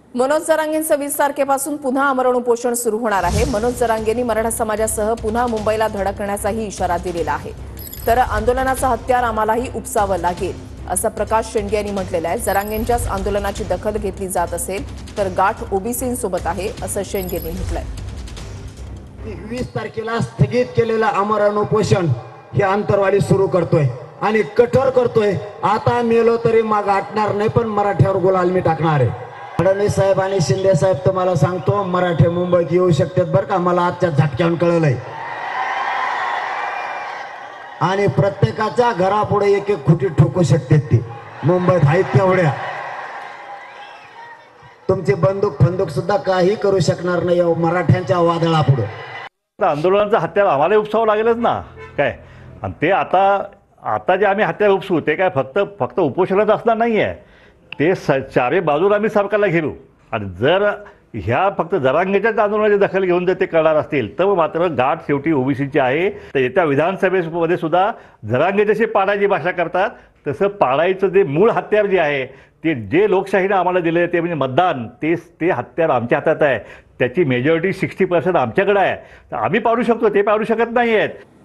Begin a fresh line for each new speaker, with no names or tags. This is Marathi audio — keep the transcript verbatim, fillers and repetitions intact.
मनोज जरांगेंचं वीस तारखेपासून पुन्हा आमरण उपोषण सुरू होणार आहे। मनोज जरांगेंनी मराठा समाजासह पुन्हा मुंबईला धडकण्याचाही इशारा दिलेला आहे। तर आंदोलनाचं हत्यार आम्हालाही उपसावं लागेल असं प्रकाश शेंडगे यांनी म्हटलेलं आहे। जरांगेंच्याच आंदोलनाची दखल घेतली जात असेल तर गाठ ओबीसींसोबत आहे असं शेंडगेंनी म्हटलंय।
वीस तारखेला स्थगित केलेलं आमरण उपोषण हे अंतरवाली सुरू करतोय आणि कठोर करतोय। आता मेलो तरी मग गाठणार नाही, पण मराठ्यावर गुलाल मी टाकणार आहे। फडणवीस साहेब आणि शिंदे साहेब तुम्हाला सांगतो, मराठे मुंबईत येऊ शकतात बरं का, मला आजच्या झटक्यान कळलंय। आणि प्रत्येकाच्या घरापुढे एक एक खुटी ठोकू शकतात ते, मुंबईत आहेत तेवढ्या। तुमची बंदूक फंदूक सुद्धा काही करू शकणार नाही मराठ्यांच्या वादळापुढे।
आंदोलनाचं हत्यार आम्हाला उपसावं लागेलच ना काय। आणि ते आता आता जे आम्ही हत्यार उपसू ते काय फक्त फक्त उपोषणाचं असणार नाही आहे, ते स चारी बाजूला आम्ही सरकारला घेऊ। आणि जर ह्या फक्त जरांगेच्याच आंदोलनाची दखल घेऊन जर ते करणार असतील तर मात्र गाठ शेवटी ओबीसीची आहे। तर येत्या विधानसभेमध्ये सुद्धा जरांगे जसे पाडायची भाषा करतात तसं पाडायचं जे मूळ हत्यार जे आहे ते जे लोकशाहीने आम्हाला दिले ते म्हणजे मतदान, ते ते हत्यार आमच्या हातात आहे। त्याची मेजॉरिटी सिक्स्टी पर्सेंट आमच्याकडे आहे, तर आम्ही पाडू शकतो, ते पाडू शकत नाही आहेत।